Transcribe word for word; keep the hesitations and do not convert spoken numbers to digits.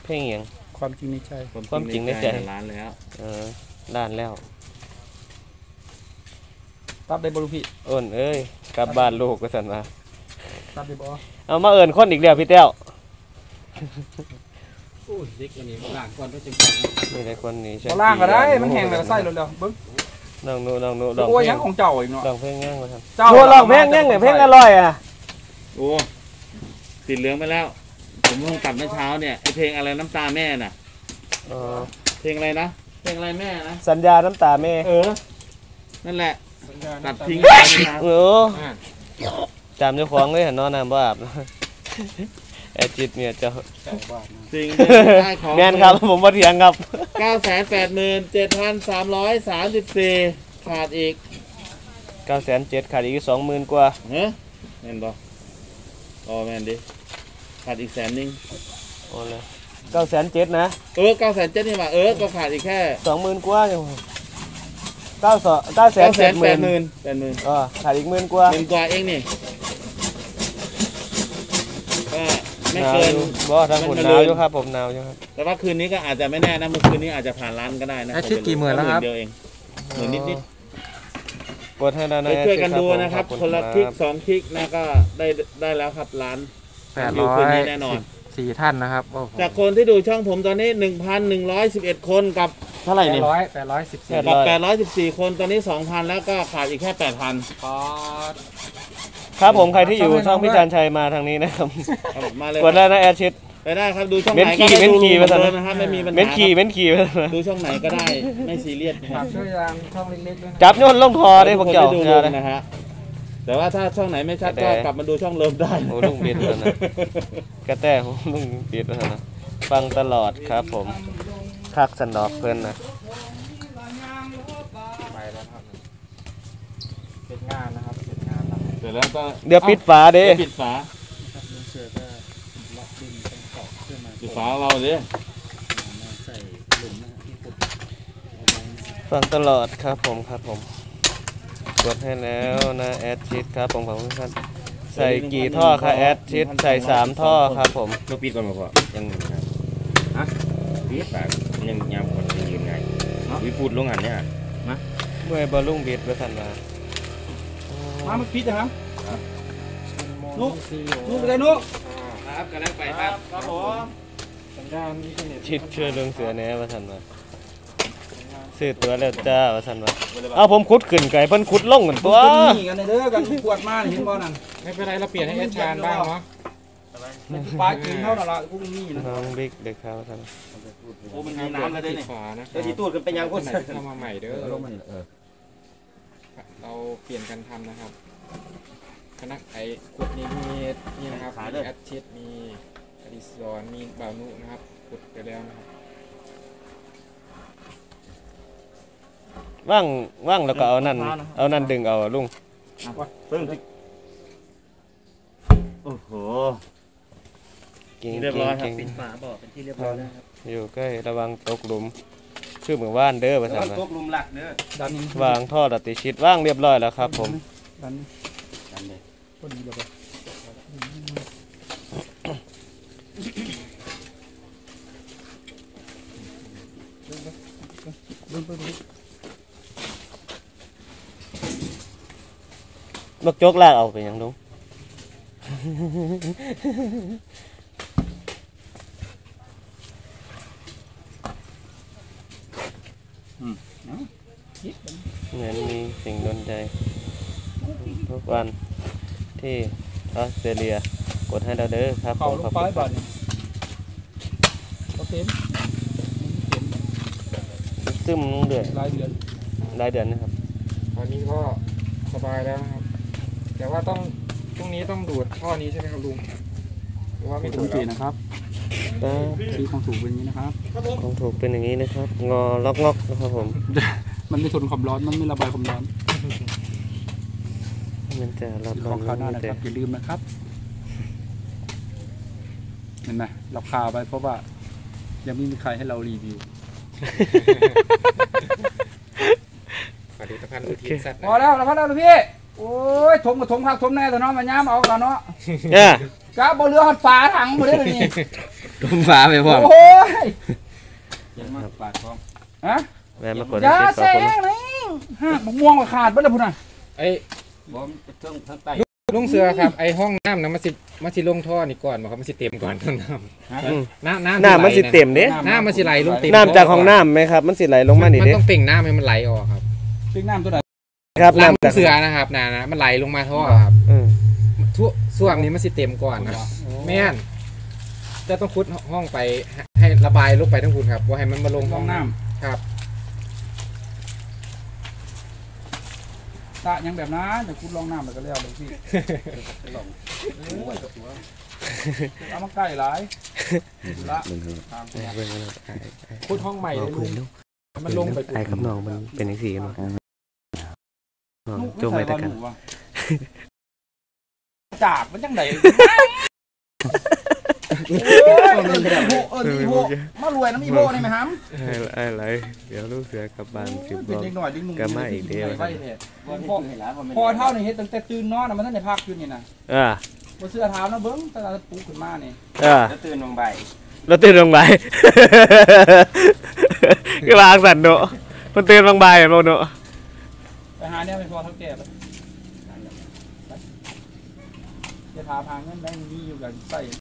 เพลงอย่างความจริงในใจความจริงในใจล้านแล้วเออล้านแล้วตับได้บ่ลูกพี่เอิ้นเอ้ยกลับบ้านลูกก็สั่นมาตับได้บ่เอามาเอิ้นคนอีกแล้วพี่แต้วโอ้ยเด็กอันนี้ล้างก่อนก็จะแข็งนี่ได้คนนี้ใช่ล้างก็ได้มันแห้งแล้วใส่เร็วๆเบิ่งน้องหนูน้องหนูโอ้ยยังของเจ้าอีกเนาะร้องเพลงยังว่าซั่นเจ้าร้องเพลงยังเนี่ยเพลงอร่อยอ่ะโอ้ติดเหลืองไปแล้วผมเพิ่งตัดเมื่อเช้าเนี่ยไอเพลงอะไรน้ำตาแม่น่ะอ๋อเพลงอะไรนะเพลงอะไรแม่นะสัญญาน้ำตาแม่เออนั่นแหละตัดทิ้งเออจำเจ้าของเลยเห็นนอนน้ำบ้าบแอจิตเมียเจ้าจริงได้ของแมนครับผมมาเถียงครับเก้าแสนแปดหมื่นเจ็ดพันสามร้อยสามสิบสี่ขาดอีกเก้าแสนเจ็ดขาดอีกสองหมื่นกว่าเฮ้ยแมนบออ๋อแมนดิขาดอีกแสนนึงโอ้เลยเก้าแสนเจ็ดนะเออเก้าแสนเจ็ดนี่มาเออก็ขาดอีกแค่สองหมื่นกว่าอยู่เก้าสองเก้าแสนแปดหมื่นแปดหมื่นแปดหมื่นอ๋อขาดอีกหมื่นกว่าหมื่นกว่าเองนี่ก็ไม่เกินบ่ทางผมหนาวอยู่ครับผมหนาวอยู่ครับแต่ว่าคืนนี้ก็อาจจะไม่แน่นะเมื่อคืนนี้อาจจะผ่านล้านก็ได้นะแอชิดกี่หมื่นแล้วครับเดียวเองหมื่นนิดนิดกดให้ได้นะช่วยกันดูนะครับคนละคลิกสองคลิกนะก็ได้ได้แล้วครับล้านแปดร้อยแน่นอนสี่ท่านนะครับจากคนที่ดูช่องผมตอนนี้หนึ่งพันหนึ่งร้อยสิบเอ็ดคนกับเท่าไหร่เนี่ยแปดร้อยแปดร้อยสิบสี่กับแปดร้อยสิบสี่คนตอนนี้สองพันแล้วก็ขาดอีกแค่แปดพันครับผมใครที่อยู่ช่องพี่จันชัยมาทางนี้นะครับมาเลยกดได้นะแอดชิดไปได้ครับดูช่องไหนก็ได้ดูเลยนะครับไม่มีปัญหาเม้นขี่เม้นขี่ดูช่องไหนก็ได้ไม่ซีเรียสครับช่วยทางช่องเล็กๆด้วยจับโยนลงคอได้พวกเจ้านะฮะแต่ว่าถ้าช่องไหนไม่ชัดก็กลับมาดูช่องเริ่มได้โอ้ลุงเบียดแล้วนะกระแตลุงเบียดแล้วนะฟังตลอดครับผมคักสันดอกเพื่อนนะไปแล้วครับเป็นงานนะครับเป็นงานแล้วเสร็จแล้วก็เดี๋ยวปิดฝาดิปิดฝาปิดฝาเราดิฟังตลอดครับผมครับผมกดให้แล้วนะแอดชิดครับผมของทุกท่านใส่กี่ท่อครับแอดชิดใส่สามท่อครับผมลูกปิดก่อนมาพอยังฮะปิดฝายังยาวกว่ายังยืนไงวิพูดลงหันเนี่ยนะเมื่อบอลลุงบิดไปทันมามามันปิดนะครับนุ๊กนุ๊กไปเลยนุ๊กครับกำลังไปครับครับผมชิดเชื่อเรื่องเสือแน่มาทันมาซื้อตัวแล้วจ้าว่าซั่นว่าเอาผมขุดขึ้นไก่เพิ่นขุดลงกันตัวนี่กันเด้อกันปวดมาเห็นบ่นั่นไม่เป็นไรเราเปลี่ยนให้เอชานบ้างเนาะปลากินเท่านั้นละกุ้งนี่นะน้องบิ๊กเด็กครับท่านโอ้มันมีน้ำแล้วเด้นี่ฝานะเดี๋ยวที่ตูดกันเป็นยังคนเข้ามาใหม่เด้อเราเปลี่ยนกันทำนะครับคณะไอ้ขุดนี้มีนี่นะครับมีแอดชิดมีอดิศรมีบ่าวนุนะครับขุดไปแล้วนะครับว่างว่างแล้วก็เอานั่นเอานั่นดึงเอาลุงปึ้งโอ้โหเรียบร้อยครับปิดฝาบ่อเป็นที่เรียบร้อยแล้วครับอยู่ใกล้ระวังตกหลุมชื่อเหมือนว่านเด้อภาษาตกหลุมหลักเด้อวางท่อดัดติชิดว่างเรียบร้อยแล้วครับผมดันดันเลยพอดีเลยดึงไปดึงบักโจกลากเอาไปยังลุงเหมือนมีสิ่งดลใจทุกวันที่ออสเตรเลียกดให้เราเด้อครับผมขอบคุณครับโอเคซึมเดือนรายเดือนรายเดือนนะครับตอนนี้ก็สบายแล้วนะครับแต่ว่าต้องพรุ่งนี้ต้องดูดท่อนี้ใช่ไหมครับลุงหรือว่าไม่ดูดนะครับชีของถูกเป็นอย่างนี้นะครับของถูกเป็นอย่างนี้นะครับงอล็อกงอกนะครับผมมันไม่ทนความร้อนมันไม่ระบายความร้อนมันจะรับของข้าวหน้านะครับอย่าลืมนะครับเห็นไหมเราคาไปเพราะว่ายังไม่มีใครให้เรารีวิวผลิตภัณฑ์อุทิศสัตว์พอแล้วแล้วพอแล้วพี่โอ้ยถมกับถมผักถมแน่แต่น้องมาย้ำเอาแล้วเนาะเนี่ยกะบ่เรือหัดฝาถังบ่ได้เลยนี่ถลมฟ้าไปพร้อมโอ้ยยังมาปากพร้อมฮะแวะมากดอย่าให้แซเช็คขอบคุณงนี่ฮะมะม่วงมาขาดบ้านละพุ่นน่ะไอ้บอมเครื่องทั้งไตลุงเสือครับไอ้ห้องน้ำนะมันสิมันสิลงท่อนี่ก่อนบ่ครับมันสิเต็มก่อนต้นน้อืมำน้ำน้ำน้ำมันสิเต็มเด้น้ำมันสิไหลลงเต็มน้ำจากห้องน้ำไหมครับ มันสิไหลลงมานี่มันเด้ต้องเป่งน้ำให้มันไหลออกครับซึ่งน้ำตัวไหนครับน้ำน้ำจากเสือนะครับนะนะมันไหลลงมาท่อครับอืมทั่วส่วงนี้มันสิเต็มก่อนนะแม่นจะต้องคุดห้องไปให้ระบายลงไปทั้งคุณครับว่าให้มันมาลงห้องน้ครับำตะยังแบบนั้นเดี๋ยวคุณลองน้ำแล้วก็แล้วเลยพี่ลองเออตัวเอามาใกล้หลายละตามตัวเบิ่งกันไอ้คุดห้องใหม่ไอ้เลยเอาลุคืนงลูกมันลงไปไอ้กับน้องมันเป็นจังซี่กันบ่น้องลูกจมไปแต่กันใส่บอลหวะจากมันจังไหนโอ้ยเออนี่โหเออนี่โหมารวยน้ำอีโหนี่ไหมฮัมไอ้ไอ้ไรเดี๋ยวลูกเสือกลับบ้านสิบเป็นบอกเด็กหน่อยดิ้งนุ่งกลับมาอีกเดียวไว้เถอะพอเท่านี่เฮ็ดตั้งแต่ตื่นนอนน่ะมันตั้งแต่พักอยู่นี่นะอ่าบ่เสื้อเท้านะเบิ้งตั้งแต่ปลุกขึ้นมานี่อ่าแล้วตื่นลงไปเราตื่นลงไป ก็วางสันโนมันตื่นบางใบโมโนไปหาเนี่ยไม่พอเท่าแก่ไปจะพาพาเงินได้มีอยู่กับใส่